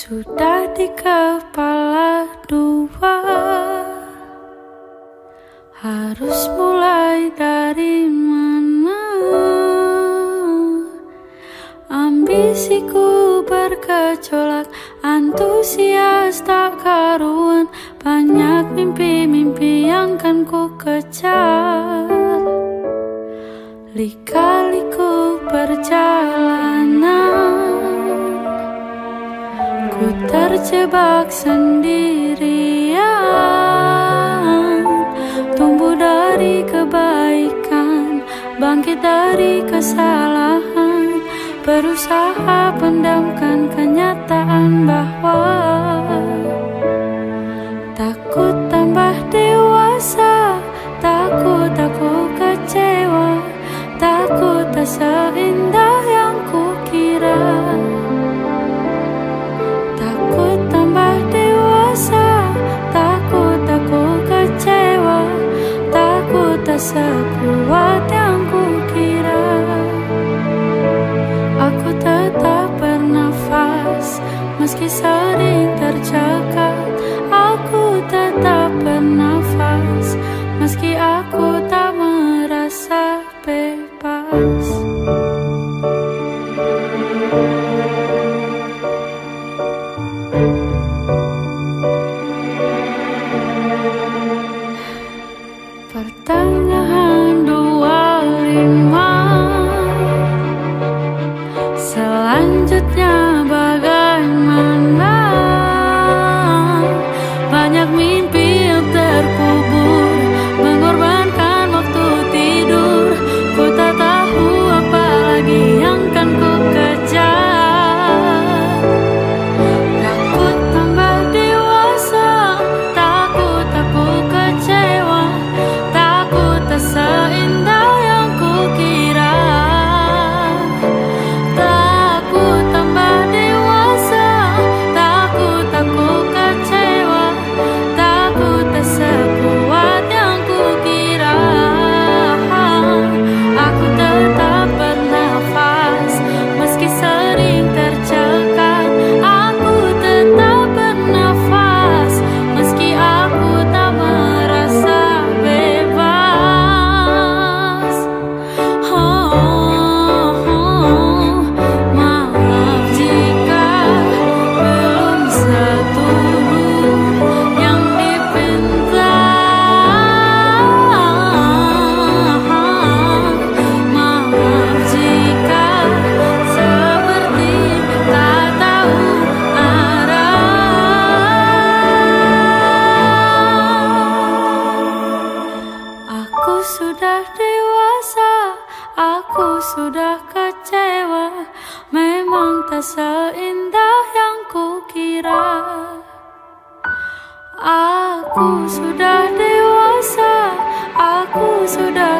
Sudah di kepala dua, harus mulai dari mana? Ambisiku bergejolak, antusias tak karuan. Banyak mimpi-mimpi yang kan kukejar. Lika-liku perjalanan, ku terjebak sendirian. Tumbuh dari kebaikan, bangkit dari kesalahan. Berusaha pendamkan kenyataan bahwa takut tambah dewasa. Takut aku kecewa, takut tak seindah yang kukira. Takut tambah dewasa, takut aku kecewa, takut tak sekuat yang kukira. Aku tetap bernafas meski sering tercekat. Aku tetap bernafas meski aku tak merasa bebas. Pertengahan 25, selanjutnya bagaimana? Banyak mimpi yang terkubur, mengorbankan waktu tidur. Ku tak tahu apa lagi yang kan ku kejar. Takut tambah dewasa, takut aku kecewa, takut tak seindah yang kukira. Takut tambah dewasa, takut aku kecewa, takut tak sekuat yang kukira. Aku tetap bernafas meski sering tercekat. Aku tetap bernafas meski aku tak merasa bebas. Maaf jika belum setubuh yang dipinta. Maaf jika seperti tak tahu arah. Aku sudah dewasa, aku sudah kecewa. Memang tak seindah yang kukira. Aku sudah dewasa, aku sudah